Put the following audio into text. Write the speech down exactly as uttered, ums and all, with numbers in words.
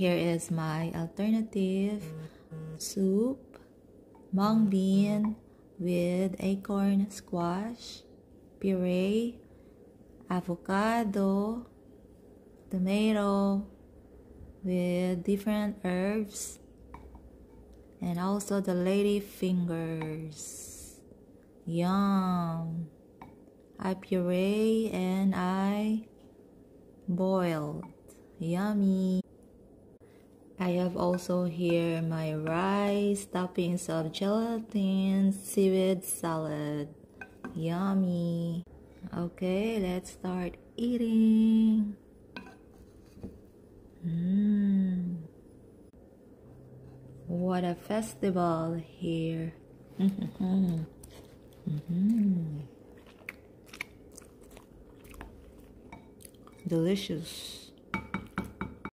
Here is my alternative soup, mung bean with acorn squash, puree, avocado, tomato with different herbs, and also the lady fingers. Yum! I puree and I boiled. Yummy! I have also here my rice, toppings of gelatin, seaweed salad. Yummy! Okay, let's start eating. Mmm. What a festival here. Mm-hmm. Mm-hmm. Delicious.